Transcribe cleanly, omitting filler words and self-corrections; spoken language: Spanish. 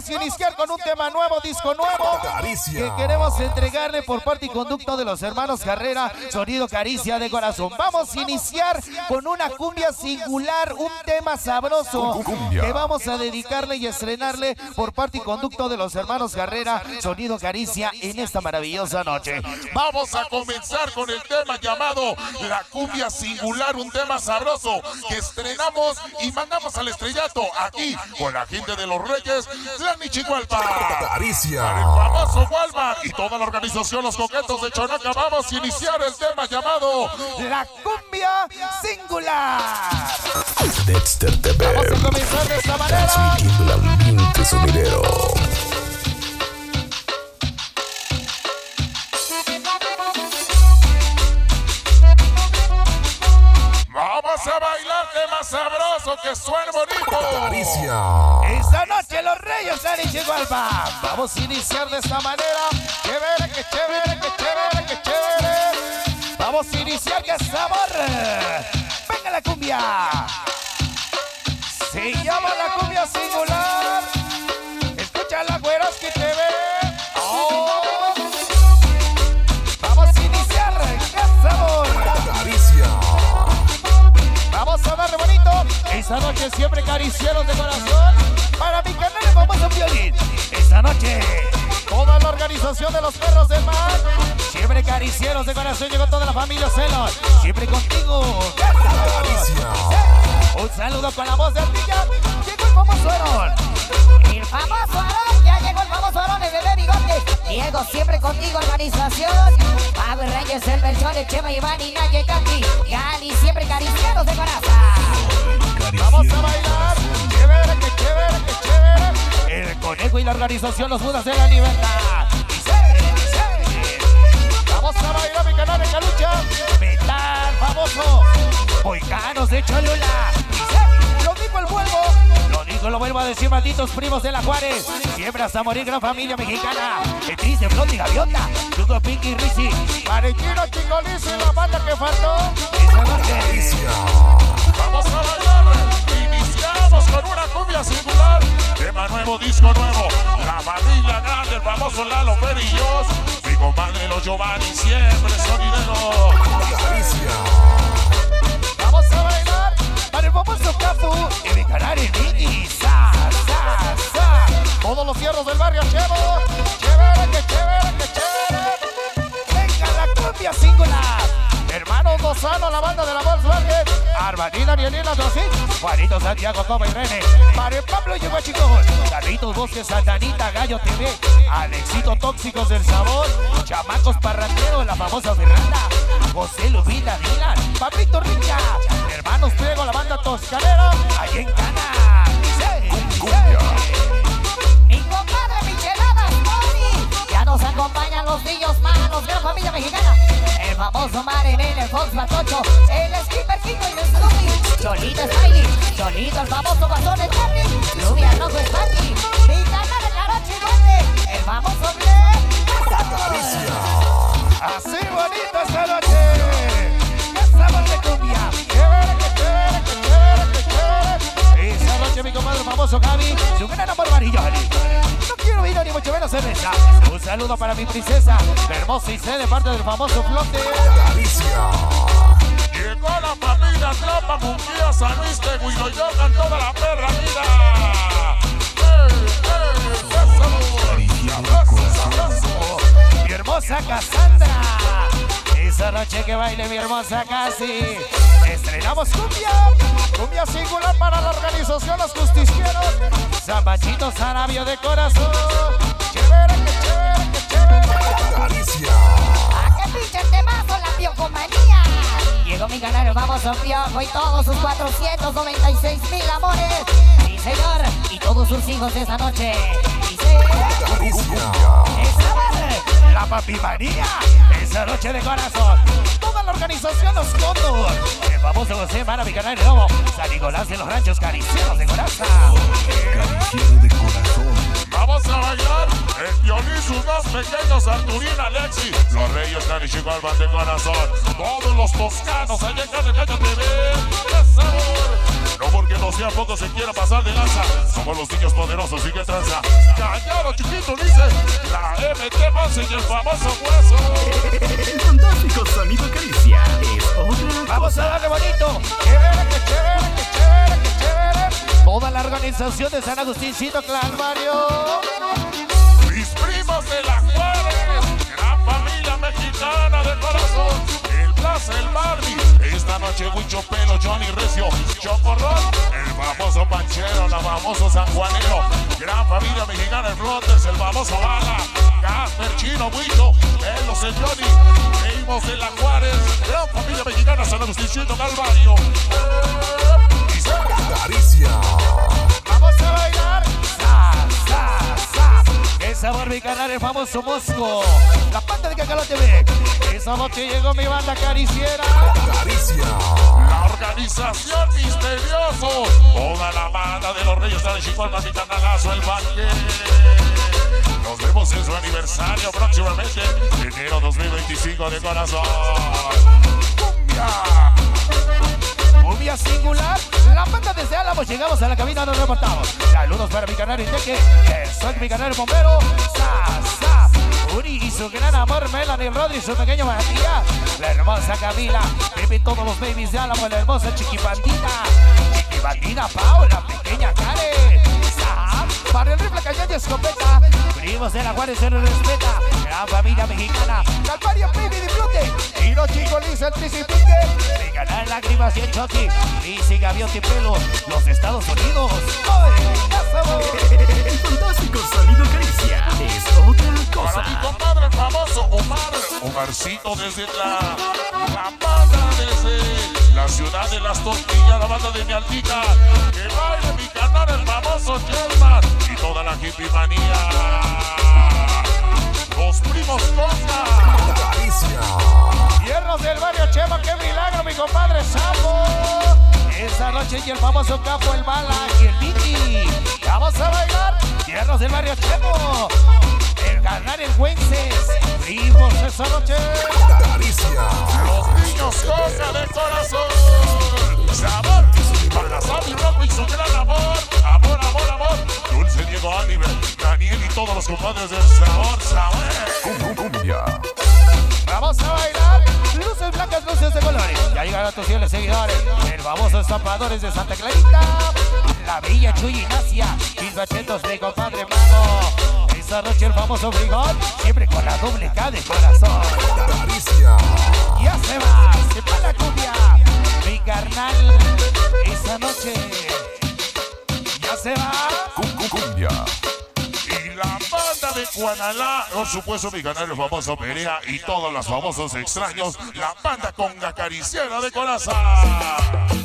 Vamos a iniciar con un tema nuevo, disco nuevo, que queremos entregarle por parte y conducto de los hermanos Carrera, sonido Caricia de Corazón. Vamos a iniciar con una cumbia singular, un tema sabroso que vamos a dedicarle y estrenarle por parte y conducto de los hermanos Carrera, sonido Caricia en esta maravillosa noche. Vamos a comenzar con el tema llamado La Cumbia Singular, un tema sabroso que estrenamos y mandamos al estrellato aquí con la gente de Los Reyes, la Nichicualpa, Caricia, para el famoso Walmart y toda la organización Los Coquetos de Chonaca. Vamos a iniciar el tema llamado La Cumbia Singular. Dexter TV, Vamos a comenzar de esta manera, transmitiendo el ambiente sonidero. vamos a bailar temas sabrosos que suenen bonito. Caricia, esta noche Los Reyes de Nichicualpa. Vamos a iniciar de esta manera. Chévere, que chévere, que chévere, que chévere. Vamos a iniciar, que sabor. Venga la cumbia. Se llama La Cumbia Singular. Escucha la güeros que te ve. Oh. Vamos a iniciar, qué sabor. Caricia, Vamos a darle bonito. Esta noche siempre caricieros de corazón. Para mi canal el famoso violín. Esta noche toda la organización de los perros del mar. Siempre caricieros de corazón. Llegó toda la familia Celos. Siempre contigo. Caricia, Un saludo con la voz de Ardilla. Llegó el famoso Aarón. El famoso Aarón, ya llegó el famoso Aarón, el bebé bigote. Diego, siempre contigo, organización. Pablo Reyes, el Melchor, el Chema, Iván y Naye, Katy. Gali, siempre caricieros de corazón. Vamos a bailar. Chévere, que chévere, que chévere. El conejo y la organización Los Budas de la Libertad. Dice. Vamos a bailar mi canal en Calucha. Metal famoso. Boicanos de Cholula. Dice. Lo dijo el vuelvo. Lo dijo, lo vuelvo a decir, malditos primos de la Juárez. Siempre hasta morir, gran familia mexicana. El triste, Flot y Gaviota. Hugo, Pinky y Rizzi. Parechino, Chicolis y la banda que faltó. Esa noche. Caricia, Vamos a bailar. Iniciamos con una cumbia singular. Tema nuevo, disco nuevo. La familia grande, el famoso Lalo Perillos. Mi compadre los Giovanni, siempre sonidero. Caricia, Vamos a bailar para el famoso Capu y mi canal en Mini. Sa, sa, sa. Todos los fierros del barrio Chevo. Chévere, que chévere, que chévere. Venga la cumbia singular. Hermanos Lozano, la banda de la Volkswagen. Armanina, Arielina, Drosil. Juanito, Santiago, Coba y René. Para el Pablo llegó a Chicos. Carlitos Bosques, Santanita, Gallo TV. Alexito, Tóxicos del Sabor. Chamacos Parranderos, la famosa Fernanda. José Lubina, Dylan. Papito Rica. Hermanos Priego, la banda Toscanera. Allí en Cana. cumbia, Mi compadre Micheladas, Tony. Ya nos acompañan los niños malos, gran familia mexicana. El famoso Marinel, el Fox Batocho, el Skipper Kiko y el Snoopy. Cholito Smiley, Cholito el famoso Guasón de Charlie, Rubia Rojo Spanky, mi canal en la noche grande, el famoso Black. Caricia, Así bonita esta noche. ¡Qué sabor de cumbia! ¡Chévere, que chévere, que chévere, que chévere! Esta noche mi comadre famoso Gaby, su gran amor Marilloni. No quiero vino ni mucho menos cerveza. Un saludo para mi princesa, hermosa y sé de parte del famoso Flote. Caricia, Llegó la familia Trampa, Munguía, San Luis de Huiloyocan, toda la perra vida. Mi hermosa Cassandra. Esa noche que baile mi hermosa Casi. Estrenamos cumbia. Cumbia singular para la organización Los Justicieros. Zambachito Sarabio de Corazón. Chévere, que chévere, que chévere. Caricia, ¿A qué pinche temazo la piocomanía? Llegó mi canal, vamos a Piojo y todos sus 496,000 amores. Sí, señor, y todos sus hijos de esa noche. Dice, Caricia, La Papi María. Esa noche de corazón. Toda la organización Los Condos. El famoso José Mara, mi canal de Lobo. San Nicolás de los Ranchos, caricieros de corazón. cariciero de corazón. Vamos a bailar el violín, sus dos pequeños, Arturín, Alexi. Los Reyes, Carichicualpa de corazón. Todos los toscanos, allá en Calle TV. ¡Qué sabor! No porque no sea poco se quiera pasar de lanza. Somos los niños poderosos y que tranza. Callado chiquito dice la MT Monse y el famoso hueso. El fantástico sonido Caricia es otra Vamos cosa. a darle bonito. Chévere, que chévere, que chévere, que chévere. Toda la organización de San Agustincito Calvario. Mis primos de la Juárez, gran familia mexicana de corazón. El Plaza, el Barbie. Esta noche Huicho Pelo, Johnny Recio, Chocorrol, el famoso Panchero, la famoso Sanjuanero. Gran familia mexicana, el Flotters, el famoso Bala, Casper, Chino, Huicho, Pelos, el Johnny. Primos de la Juárez, gran familia mexicana, San Agustincito Calvario. Y se Caricia. Vamos a bailar. Sa, sa, sa. El sabor mi canal, el famoso Mosco. La pata de Cacalo TV. Esa noche llegó mi banda cariciera. Caricia. la organización misterioso, toda la banda de los Reyes de Chihuahua, mi canalazo, el banque. Nos vemos en su aniversario próximamente, enero 2025 de corazón. ¡Cumbia! Cumbia singular, la banda desde Álamos, llegamos a la cabina, nos reportamos. Saludos para mi canal Iteque, soy mi canal bombero, Sa, Uri y su gran amor, Melanie Rodri, su pequeño Matías, la hermosa Camila, Pepe, todos los babies de Álamo, la hermosa Chiquibandina, Pau, la pequeña Karen, Sa, para el rifle, cañón y escopeta, primos de la Juárez se nos respeta, gran familia mexicana, Calvario, Baby, disfrute, y los chicos Lisa, el Tricipique, mi canal Lágrimas y el Chucky, Lizzy, Gaviota y Pelo, los Estados Unidos. El fantástico sonido Caricia es otra Para mi cosa. compadre, el famoso Omarcito desde la banda desde la ciudad de las tortillas, la banda de mi altita, que baile mi canal, el famoso German y toda la hippie manía. Los primos Costa. Caricia. Hierros del barrio Chema, qué milagro, mi compadre Sapo. Esta noche y el famoso capo, el Bala y el Vicky. Vamos a bailar. Hierros del barrio Chemo. El ganar el Güences. Primos esta noche. Caricia. Los niños Costa de corazón. Sabor. Para Sammy Rocco y su gran amor. Amor, amor, amor. Dulce Diego Oliver, Daniel y todos los compadres del sabor. Cumbia. Vamos a bailar. Luces blancas, luces de colores. Ya llegaron tus fieles seguidores. El famoso Estampadores de Santa Clarita. La Villa Chuy Ignacia. 1800, mi compadre Mago. Esta noche el famoso Brigón. Siempre con la doble K de corazón. Caricia. Ya se va. Se va la cumbia. Mi carnal. Esta noche. Ya se va. Cumbia. Y la banda de Guanalá, por supuesto mi canal el famoso Perea y todos los famosos extraños, la banda conga cariciera de corazón.